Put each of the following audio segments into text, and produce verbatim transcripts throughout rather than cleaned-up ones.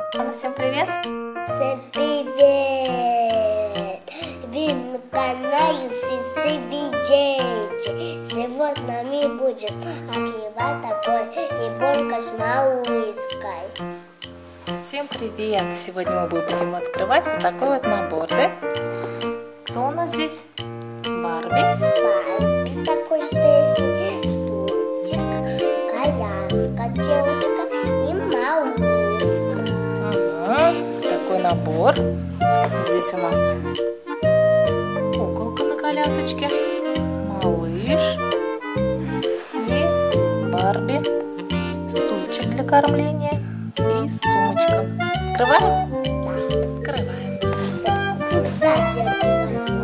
Анна, всем привет! Всем привет! Вы на канале Сиси-Видети. Сегодня мы будем открывать такой ребенка с малышкой. Всем привет! Сегодня мы будем открывать вот такой вот набор, да? Кто у нас здесь? Барби. Барби такой стоит, стульчик, коляска, девочка и малышка. Ага, такой набор. Здесь у нас куколка на колясочке, малыш и Барби, стульчик для кормления и сумочка. Открываем? Открываем. Сзади открываем.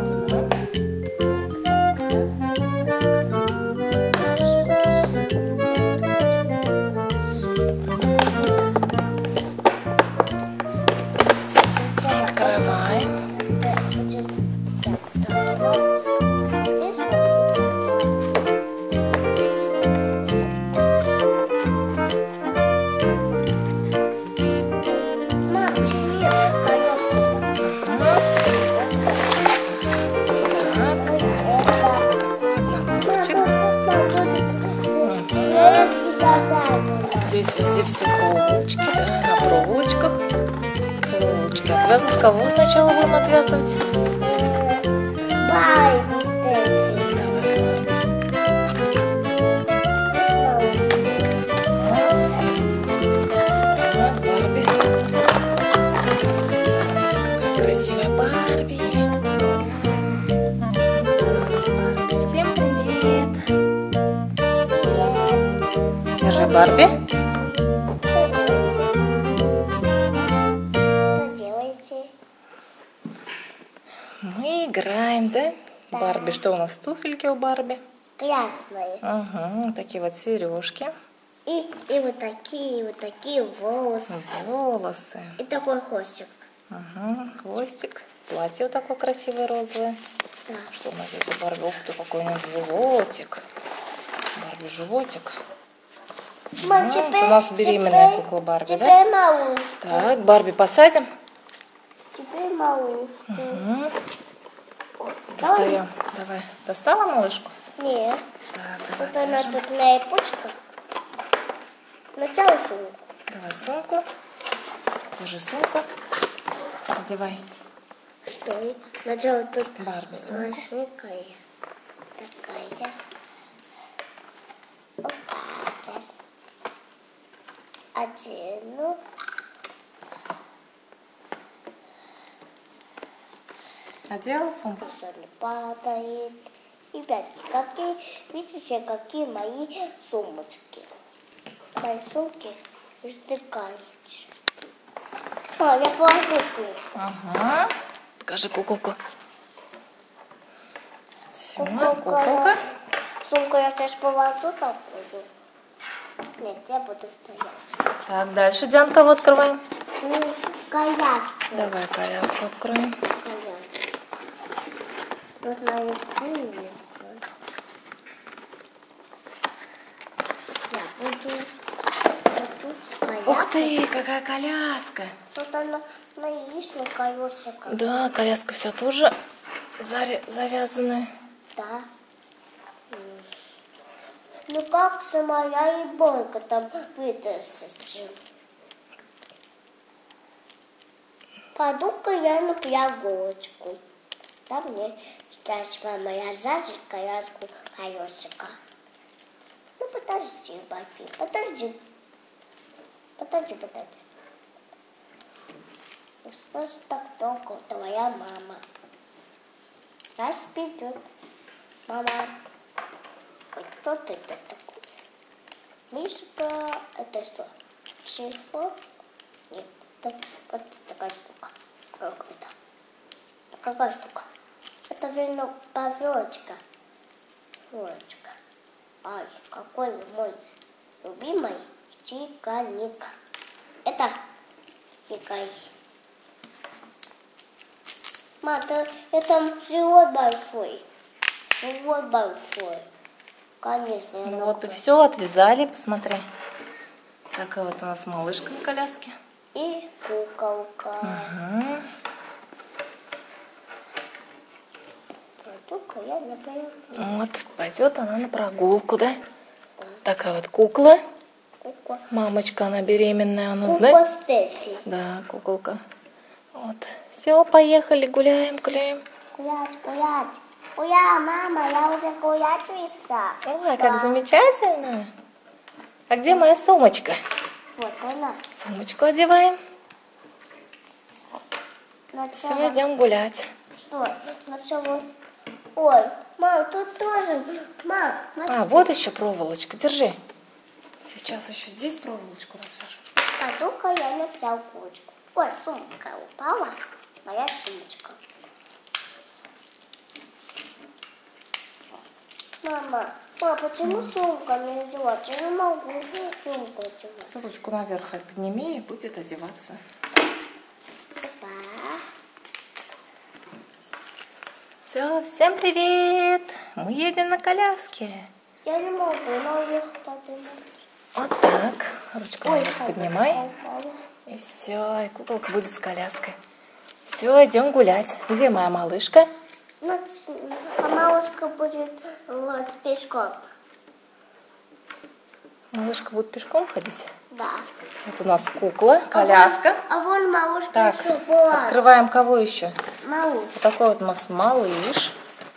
Открываем. Здесь везде все проволочки, да, на проволочках. Проволочки. Отвязан с кого сначала будем отвязывать? Барби. Так, Барби. Какая красивая Барби. Барби. Всем привет. Держи, Барби. Мы играем, да? Да. Барби, что у нас? Туфельки у Барби. Красные. Ага, такие вот сережки. И, и вот такие, вот такие волосы. Волосы. И такой хвостик. Ага, хвостик. Платье вот такое красивое розовое. Да. Что у нас здесь у Барби? Ух ты, какой у нас животик. Барби животик. Мам, Ну, теперь, это у нас беременная теперь, кукла Барби, теперь да? малышка. Так, Барби посадим. Теперь малышка. Угу. Ой, Достаем. Давай. Достала малышку? Нет. Так, Вот давай. она держим. тут на япочках. Начало сумку. Давай сумку. Держи сумку. Одевай. Стой. Начало тут Барби сумку. маленькая. Такая. Опа, сейчас. Одену. Одела сумку? Соль падает. Ребятки, какие, видите, какие мои сумочки. Мои сумки вздыхаются. А, я положу сумку. Ага. Покажи куколку. Все, Куколка. куколка. Сумку я сейчас положу там буду. Нет, я буду стоять. Так, дальше, Дианка, вот открываем. Ну, коляску. Давай коляску откроем. Коляску. Вот на японии. Я буду... буду коляску. Ух ты, какая коляска. Вот она на яичных колесиках. Да, коляска все тоже заря- завязанная. Да. Ну как же моя ребенка там вытащить? Пойду-ка я на прогулочку. Да мне сейчас мама разжажет коляску колесика. Ну подожди, Бафи, подожди. Подожди, подожди. Ну что ж так долго твоя мама? Раз придет. Мама. Ой, кто ты это такой? Мишка, это что? Телефон? Нет, это вот такая штука. Как это? Какая штука? Это, верно, павелочка. Павелочка. Ай, какой мой любимый чайник. Это чай. Мам, это, это живот большой. Живот большой. Конечно. Ну вот и все, отвязали, посмотри. Такая вот у нас малышка на коляске. и куколка. Угу. Только я не поняла. Вот, пойдет она на прогулку, да? Такая вот кукла. Кукла. Мамочка, она беременная у нас, Кукла да? Стефи. Да, куколка. Вот. Все, поехали, гуляем, гуляем. Гулять, гулять. Уя, мама, я уже гулять вышла. Ой, как замечательно. А где моя сумочка? Вот она. Сумочку одеваем. Начало. Все, идем гулять. Что? Начало. Ой, мам, тут тоже. Мам, смотри. А, вот еще проволочка, держи. Сейчас еще здесь проволочку развяжем. Пойду-ка я на пялкочку. Ой, сумка упала. Моя сумочка. Мама, мама, почему сумка не одевать? Я не могу сумку одевать. Ручку наверх подними и будет одеваться. Опа. Все, всем привет! Мы едем на коляске. Я не могу наверх поднимать. Вот так. Ручку Ой, наверх как поднимай. упала. И все, и куколка будет с коляской. Все, идем гулять. Где моя малышка? Ну, а малышка будет вот пешком. Малышка будет пешком ходить? Да. Вот у нас кукла, коляска. А вон, а вон малышка Так, еще была. открываем кого еще? Малыш. Вот такой вот у нас малыш.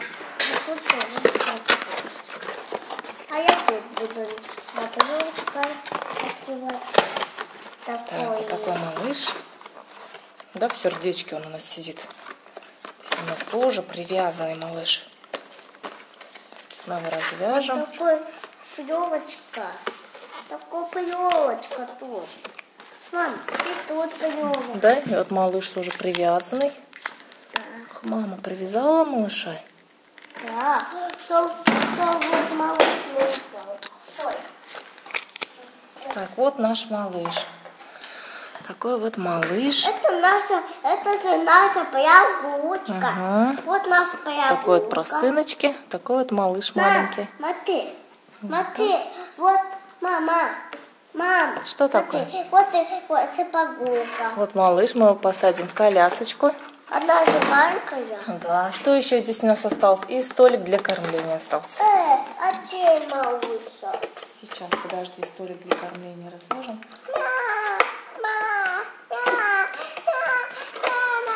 А я тут буду мотылочкой открывать. Так, Такой. вот такой малыш. Да, в сердечке он у нас сидит. Здесь у нас тоже привязанный малыш. Сейчас мы его развяжем. Такой плевочка. Такой плевочка тут. Мам, и тут плевочка. Да, и вот малыш тоже привязанный. Да. Ах, мама привязала малыша. Да. Что, что вот малыш выпал. Ой. Так, вот наш малыш. Такой вот малыш. Это наша, это же наша прогулочка. Ага. Вот наша прогулка. Такой вот простыночки. Такой вот малыш Мам, маленький. смотри, смотри, вот, мама, мам. Что смотри, такое? Вот, и- вот это прогулка. Вот малыш, мы его посадим в колясочку. Она же маленькая. Да, что еще здесь у нас осталось? И столик для кормления остался. Э, а чей малыша? Сейчас, подожди, столик для кормления развяжем. Ма, ма, ма, ма,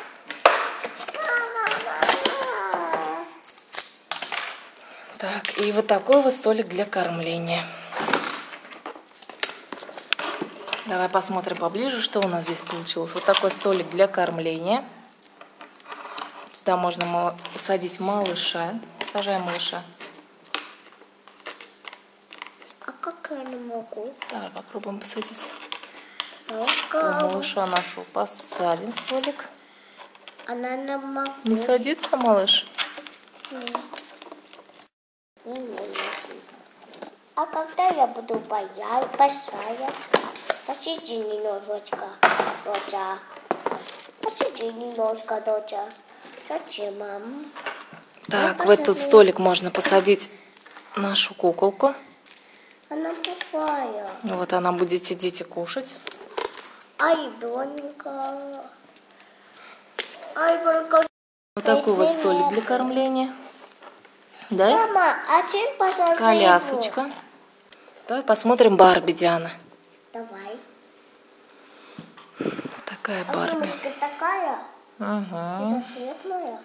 ма, ма. Так, и вот такой вот столик для кормления. Давай посмотрим поближе, что у нас здесь получилось. Вот такой столик для кормления. Сюда можно ма- усадить малыша. Сажаем малыша. А как я не могу? Давай попробуем посадить. Ну-ка. То малыша нашего посадим в столик. Она не могу. Не садится малыш? Нет. Не, не, не. А когда я буду боять, большая? Посиди немножечко, доча. Посиди немножко, доча. Зачем, мам? Так, Я в этот посадила. столик можно посадить нашу куколку. Она большая. Вот она будет сидеть и кушать. А ребенка? А ребенка? Вот такой вот Если столик нет. для кормления. Да? Мама, а чем посадить? Колясочка. Давай посмотрим Барби, Диана. Давай. Такая А Барби. сумочка такая? Угу. Это светлая?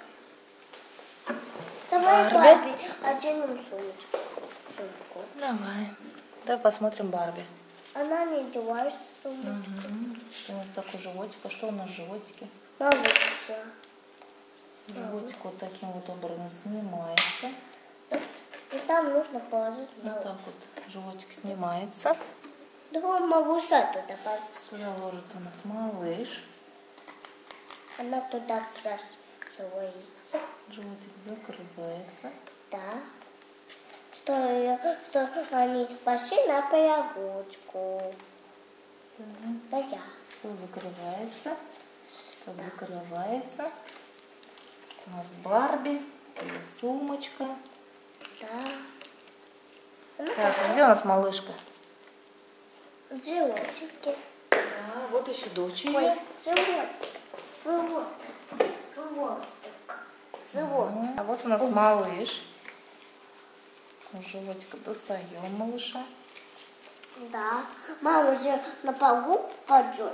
Давай, Барби. Барби, оденем сумочку. Сумку. Давай. Давай посмотрим Барби. Она не одевается в сумочку. Угу. У нас такой животик. А что у нас в животике? Малыша. Животик вот таким вот образом снимается. И там нужно положить Вот малыш. так вот животик снимается. Давай малыша туда пос... Сюда ложится у нас малыш. Она туда просовывается. Животик закрывается. Да. Что, я- что они пошли на прогулочку. Да я. Все закрывается. Все закрывается. У нас Барби. И сумочка. Да. Она Так, а где у нас малышка? в животике. Да, вот еще дочь Ой, ее. животик, животик, животик, животик. А вот у нас малыш. С животика достаем малыша. Да, мама уже на прогулку пойдет.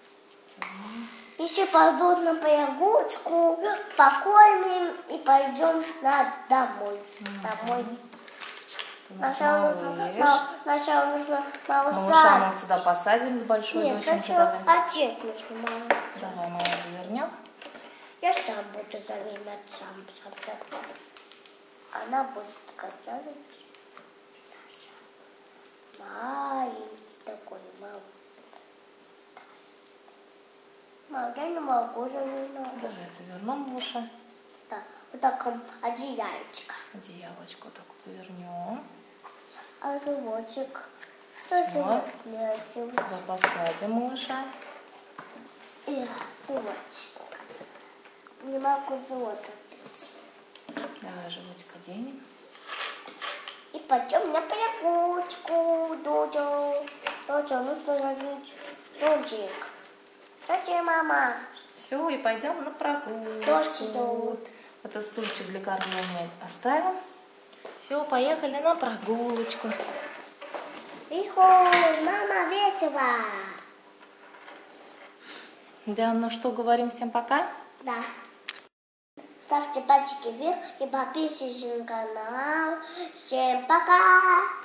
Еще пойдут на прогулочку, покормим и пойдем на домой. Домой. Сначала нужно, на- сначала нужно Малыша малыша. мы сюда посадим с большой Нет, доченькой. сначала Давай. отец нужно, мама. Давай, мама, завернем. Я сам буду занимать, сам, сам, сам. Она будет готовить. Маленький такой, мам. Мам, я не могу завернуть. Давай завернем малыша. Да, вот так м, одеяльчик. Одеялочку вот так вот завернем. А животик? Всё. Живот мягкий. Туда посадим малыша. И животик. Не могу живот одеть. Давай животик оденем. И пойдем на прогулочку, Додя. Додя, нужно ловить зонтик. Кстати, мама. Все, и пойдем на прогулку. Дождь идет. Этот стульчик для кормления оставим. Все, поехали на прогулочку. Ихо, мама, весело. Да, ну что, говорим всем пока? Да. Ставьте пальчики вверх и подписывайтесь на канал. Всем пока!